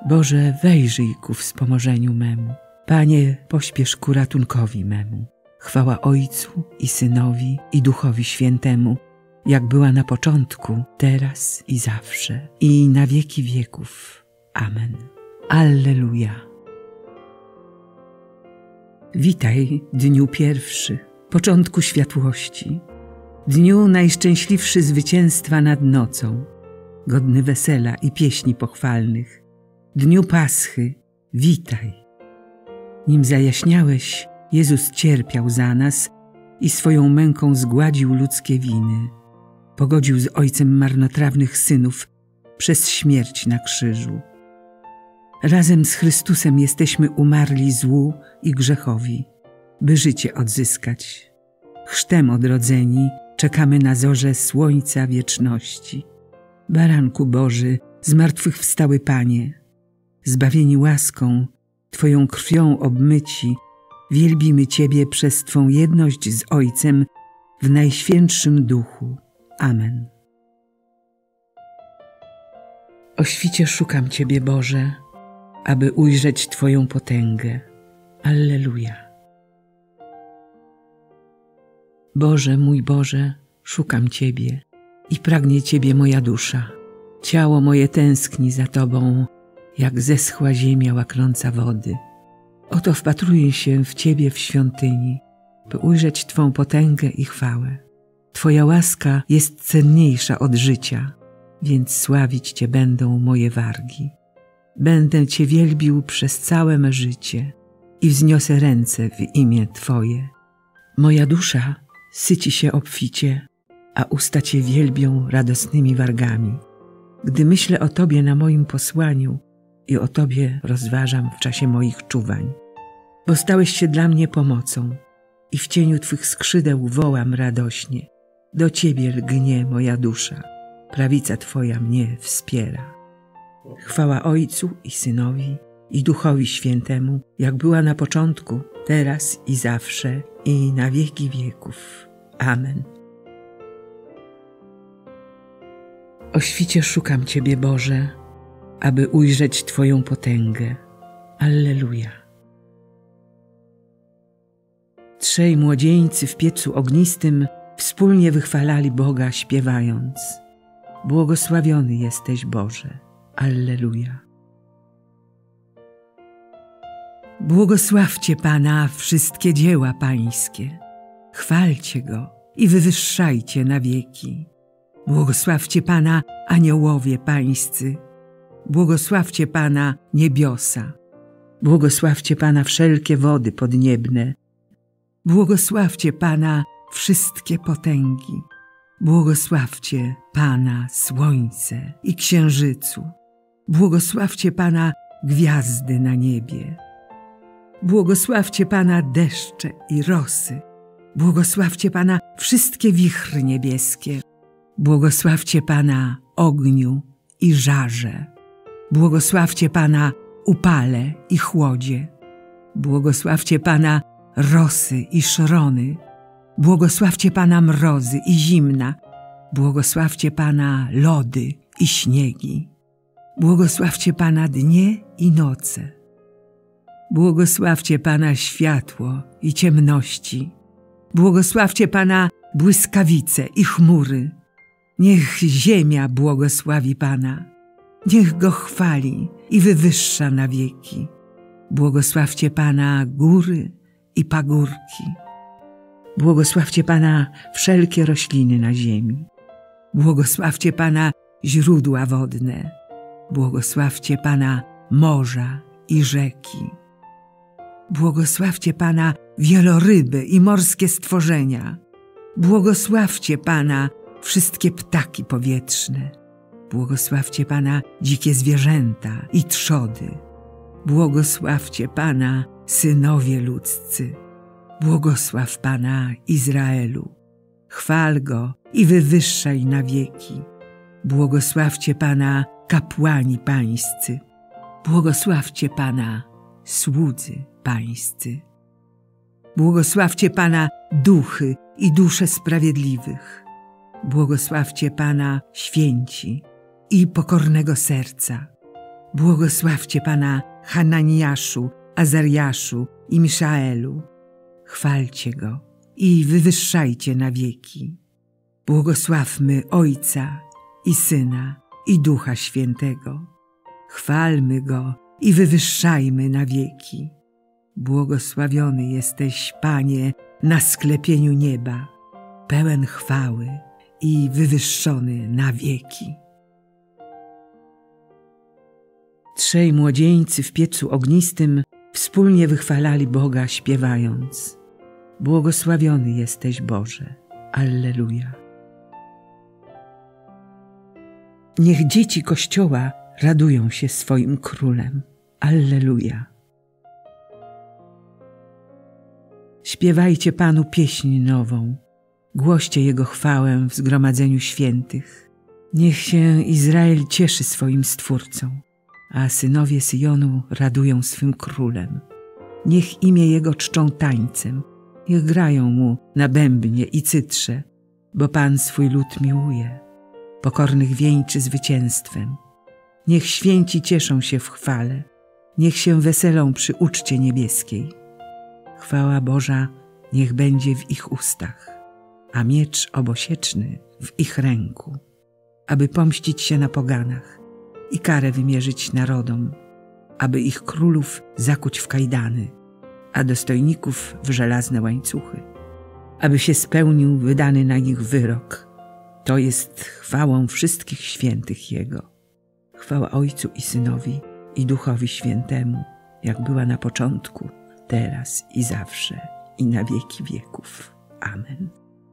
Boże, wejrzyj ku wspomożeniu memu. Panie, pośpiesz ku ratunkowi memu. Chwała Ojcu i Synowi, i Duchowi Świętemu, jak była na początku, teraz i zawsze, i na wieki wieków. Amen. Alleluja. Witaj, dniu pierwszy, początku światłości, dniu najszczęśliwszy zwycięstwa nad nocą, godny wesela i pieśni pochwalnych, dniu Paschy, witaj. Nim zajaśniałeś, Jezus cierpiał za nas i swoją męką zgładził ludzkie winy. Pogodził z Ojcem marnotrawnych synów przez śmierć na krzyżu. Razem z Chrystusem jesteśmy umarli złu i grzechowi, by życie odzyskać. Chrztem odrodzeni czekamy na zorze słońca wieczności. Baranku Boży, zmartwychwstały Panie, zbawieni łaską, Twoją krwią obmyci, wielbimy Ciebie przez Twą jedność z Ojcem w Najświętszym Duchu. Amen. O świcie szukam Ciebie, Boże, aby ujrzeć Twoją potęgę. Alleluja. Boże, mój Boże, szukam Ciebie i pragnie Ciebie moja dusza. Ciało moje tęskni za Tobą, jak zeschła ziemia łaknąca wody. Oto wpatruję się w Ciebie w świątyni, by ujrzeć Twą potęgę i chwałę. Twoja łaska jest cenniejsza od życia, więc sławić Cię będą moje wargi. Będę Cię wielbił przez całe me życie i wzniosę ręce w imię Twoje. Moja dusza syci się obficie, a usta Cię wielbią radosnymi wargami. Gdy myślę o Tobie na moim posłaniu i o Tobie rozważam w czasie moich czuwań. Bo stałeś się dla mnie pomocą i w cieniu Twych skrzydeł wołam radośnie. Do Ciebie lgnie moja dusza, prawica Twoja mnie wspiera. Chwała Ojcu i Synowi, i Duchowi Świętemu, jak była na początku, teraz i zawsze, i na wieki wieków. Amen. O świcie szukam Ciebie, Boże, aby ujrzeć Twoją potęgę. Alleluja. Trzej młodzieńcy w piecu ognistym wspólnie wychwalali Boga, śpiewając: Błogosławiony jesteś, Boże. Alleluja. Błogosławcie Pana wszystkie dzieła Pańskie. Chwalcie Go i wywyższajcie na wieki. Błogosławcie Pana aniołowie Pańscy. Błogosławcie Pana niebiosa. Błogosławcie Pana wszelkie wody podniebne. Błogosławcie Pana wszystkie potęgi. Błogosławcie Pana słońce i księżycu. Błogosławcie Pana gwiazdy na niebie. Błogosławcie Pana deszcze i rosy. Błogosławcie Pana wszystkie wichry niebieskie. Błogosławcie Pana ogniu i żarze. Błogosławcie Pana upale i chłodzie. Błogosławcie Pana rosy i szrony. Błogosławcie Pana mrozy i zimna. Błogosławcie Pana lody i śniegi. Błogosławcie Pana dnie i noce. Błogosławcie Pana światło i ciemności. Błogosławcie Pana błyskawice i chmury. Niech ziemia błogosławi Pana. Niech Go chwali i wywyższa na wieki. Błogosławcie Pana góry i pagórki. Błogosławcie Pana wszelkie rośliny na ziemi. Błogosławcie Pana źródła wodne. Błogosławcie Pana morza i rzeki. Błogosławcie Pana wieloryby i morskie stworzenia. Błogosławcie Pana wszystkie ptaki powietrzne. Błogosławcie Pana dzikie zwierzęta i trzody. Błogosławcie Pana synowie ludzcy. Błogosław Pana Izraelu. Chwal Go i wywyższaj na wieki. Błogosławcie Pana kapłani pańscy. Błogosławcie Pana słudzy pańscy. Błogosławcie Pana duchy i dusze sprawiedliwych. Błogosławcie Pana święci i pokornego serca. Błogosławcie Pana Hananiaszu, Azariaszu i Miszaelu. Chwalcie Go i wywyższajcie na wieki. Błogosławmy Ojca i Syna i Ducha Świętego. Chwalmy Go i wywyższajmy na wieki. Błogosławiony jesteś, Panie, na sklepieniu nieba, pełen chwały i wywyższony na wieki. Trzej młodzieńcy w piecu ognistym wspólnie wychwalali Boga, śpiewając: Błogosławiony jesteś, Boże. Alleluja. Niech dzieci Kościoła radują się swoim Królem. Alleluja. Śpiewajcie Panu pieśń nową, głoście Jego chwałę w zgromadzeniu świętych. Niech się Izrael cieszy swoim Stwórcą, a synowie Syjonu radują swym Królem. Niech imię Jego czczą tańcem, niech grają Mu na bębnie i cytrze, bo Pan swój lud miłuje, pokornych wieńczy zwycięstwem. Niech święci cieszą się w chwale, niech się weselą przy uczcie niebieskiej. Chwała Boża niech będzie w ich ustach, a miecz obosieczny w ich ręku, aby pomścić się na poganach i karę wymierzyć narodom, aby ich królów zakuć w kajdany, a dostojników w żelazne łańcuchy, aby się spełnił wydany na nich wyrok. To jest chwałą wszystkich świętych Jego. Chwała Ojcu i Synowi i Duchowi Świętemu, jak była na początku, teraz i zawsze, i na wieki wieków. Amen.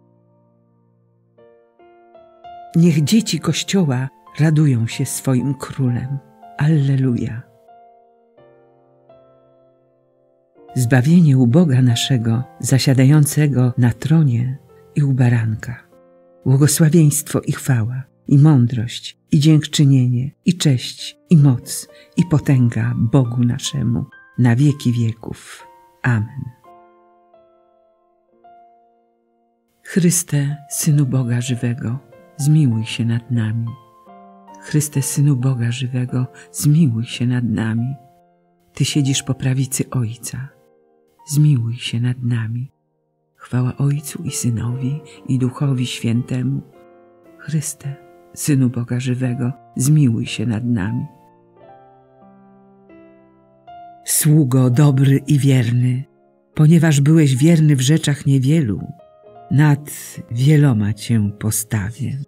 Niech dzieci Kościoła radują się swoim Królem. Alleluja. Zbawienie u Boga naszego, zasiadającego na tronie i u Baranka. Błogosławieństwo i chwała, i mądrość, i dziękczynienie, i cześć, i moc, i potęga Bogu naszemu na wieki wieków. Amen. Chryste, Synu Boga żywego, zmiłuj się nad nami. Chryste, Synu Boga żywego, zmiłuj się nad nami. Ty siedzisz po prawicy Ojca, zmiłuj się nad nami. Chwała Ojcu i Synowi i Duchowi Świętemu. Chryste, Synu Boga żywego, zmiłuj się nad nami. Sługo dobry i wierny, ponieważ byłeś wierny w rzeczach niewielu, nad wieloma Cię postawię.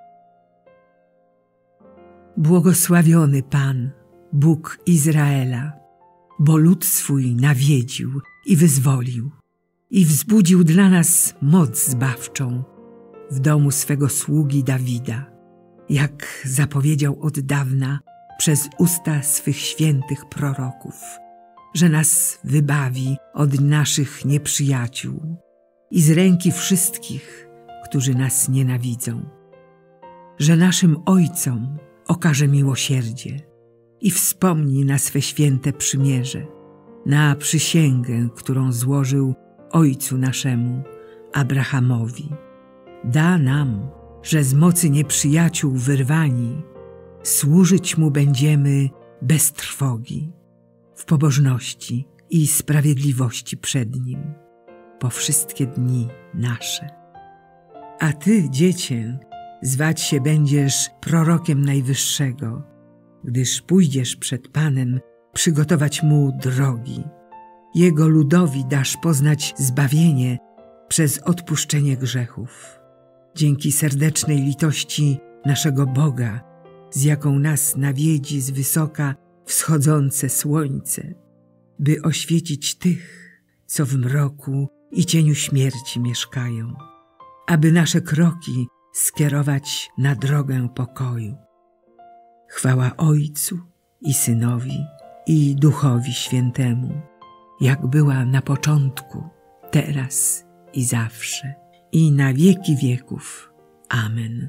Błogosławiony Pan, Bóg Izraela, bo lud swój nawiedził i wyzwolił i wzbudził dla nas moc zbawczą w domu swego sługi Dawida, jak zapowiedział od dawna przez usta swych świętych proroków, że nas wybawi od naszych nieprzyjaciół i z ręki wszystkich, którzy nas nienawidzą, że naszym ojcom okaże miłosierdzie i wspomni na swe święte przymierze, na przysięgę, którą złożył ojcu naszemu, Abrahamowi. Da nam, że z mocy nieprzyjaciół wyrwani, służyć Mu będziemy bez trwogi, w pobożności i sprawiedliwości przed Nim, po wszystkie dni nasze. A Ty, Dziecię, zwać się będziesz prorokiem Najwyższego, gdyż pójdziesz przed Panem przygotować Mu drogi. Jego ludowi dasz poznać zbawienie przez odpuszczenie grzechów. Dzięki serdecznej litości naszego Boga, z jaką nas nawiedzi z wysoka wschodzące słońce, by oświecić tych, co w mroku i cieniu śmierci mieszkają, aby nasze kroki skierować na drogę pokoju. Chwała Ojcu i Synowi i Duchowi Świętemu, jak była na początku, teraz i zawsze, i na wieki wieków. Amen.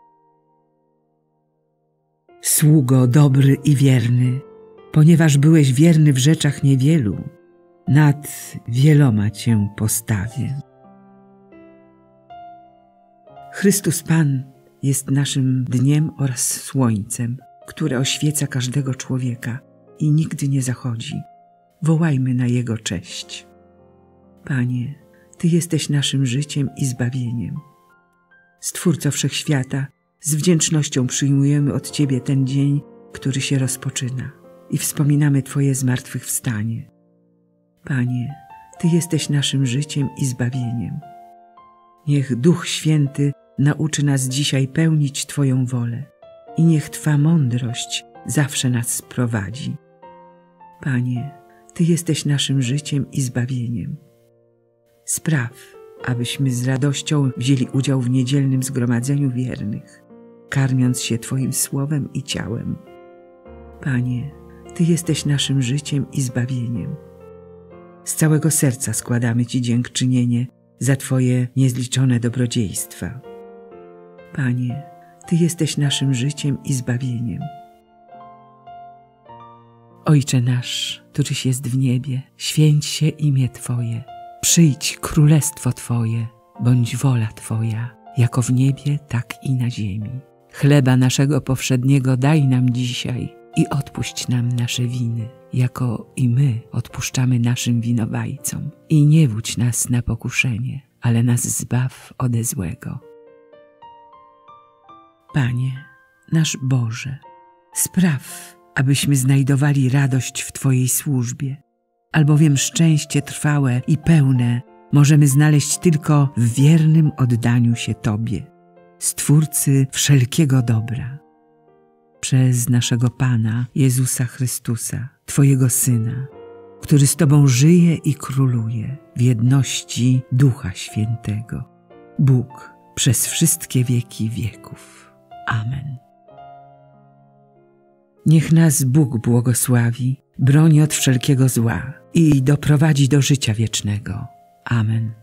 Sługo dobry i wierny, ponieważ byłeś wierny w rzeczach niewielu, nad wieloma Cię postawię. Chrystus Pan jest naszym dniem oraz słońcem, które oświeca każdego człowieka i nigdy nie zachodzi. Wołajmy na Jego cześć. Panie, Ty jesteś naszym życiem i zbawieniem. Stwórco Wszechświata, z wdzięcznością przyjmujemy od Ciebie ten dzień, który się rozpoczyna i wspominamy Twoje zmartwychwstanie. Panie, Ty jesteś naszym życiem i zbawieniem. Niech Duch Święty nauczy nas dzisiaj pełnić Twoją wolę i niech Twa mądrość zawsze nas prowadzi. Panie, Ty jesteś naszym życiem i zbawieniem. Spraw, abyśmy z radością wzięli udział w niedzielnym zgromadzeniu wiernych, karmiąc się Twoim słowem i ciałem. Panie, Ty jesteś naszym życiem i zbawieniem. Z całego serca składamy Ci dziękczynienie za Twoje niezliczone dobrodziejstwa. Panie, Ty jesteś naszym życiem i zbawieniem. Ojcze nasz, któryś jest w niebie, święć się imię Twoje. Przyjdź królestwo Twoje, bądź wola Twoja, jako w niebie, tak i na ziemi. Chleba naszego powszedniego daj nam dzisiaj i odpuść nam nasze winy, jako i my odpuszczamy naszym winowajcom. I nie wódź nas na pokuszenie, ale nas zbaw ode złego. Panie, nasz Boże, spraw, abyśmy znajdowali radość w Twojej służbie, albowiem szczęście trwałe i pełne możemy znaleźć tylko w wiernym oddaniu się Tobie, Stwórcy wszelkiego dobra. Przez naszego Pana Jezusa Chrystusa, Twojego Syna, który z Tobą żyje i króluje w jedności Ducha Świętego, Bóg przez wszystkie wieki wieków. Amen. Niech nas Bóg błogosławi, broni od wszelkiego zła i doprowadzi do życia wiecznego. Amen.